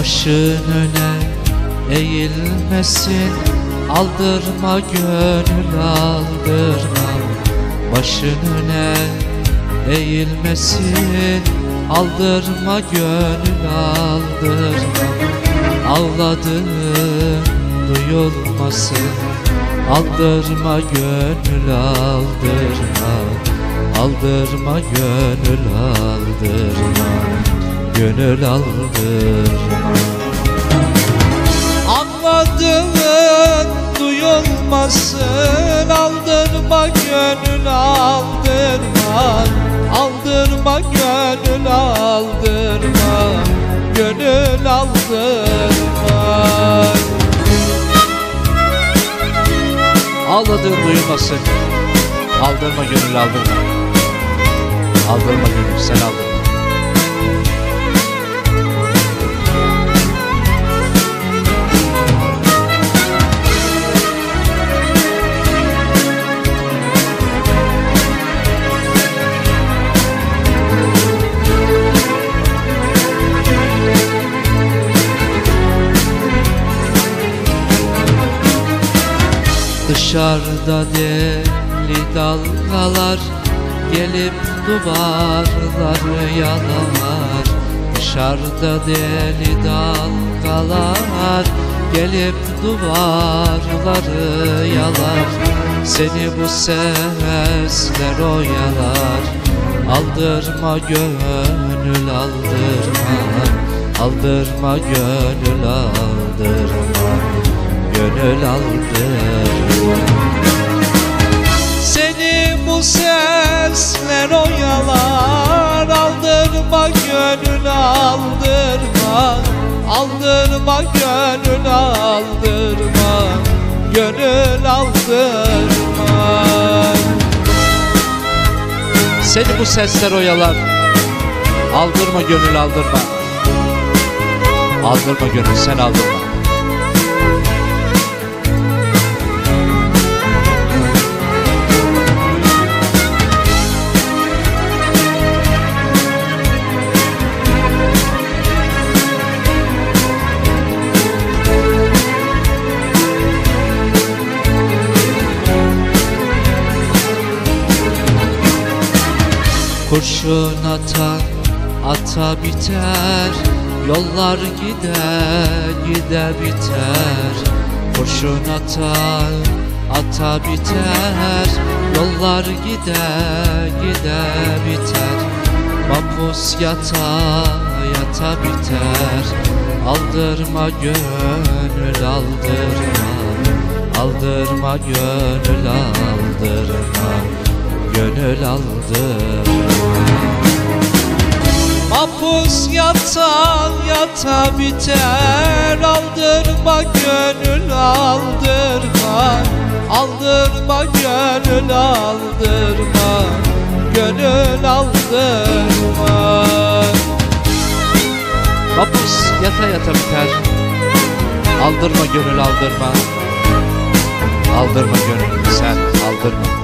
Başın öne eğilmesin, aldırma gönül aldırma. Başın öne eğilmesin, aldırma gönül aldırma. Ağladığın duyulmasın, aldırma gönül aldırma. Aldırma gönül aldırma, gönül aldırma. Anladığın duyulmasın, aldırma gönül aldırma. Aldırma gönül aldırma, gönül aldırma. Ağladığın duyulmasın, aldırma gönül aldırma. Aldırma gönül, sen aldırma. Dışarıda deli dalgalar gelip duvarları yalar. Dışarıda deli dalgalar gelip duvarları yalar. Seni bu sesler oyalar. Aldırma gönül aldırma. Aldırma gönül aldırma, gönül aldırma. Seni bu sesler oyalar. Aldırma gönül aldırma. Aldırma gönül aldırma, gönül aldırma. Seni bu sesler oyalar. Aldırma gönül aldırma. Aldırma gönül, sen aldırma. Kurşun atan ata biter, yollar gide gide biter. Kurşun atan ata biter, yollar gide gide biter. Mahpus yata yata biter. Aldırma gönül aldırma. Aldırma gönül aldırma, gönül aldırma. Mahpus yatan yata biter. Aldırma gönül aldırma. Aldırma gönül aldırma, gönül aldırma. Mahpus yata yata biter. Aldırma gönül aldırma. Aldırma gönül, sen aldırma.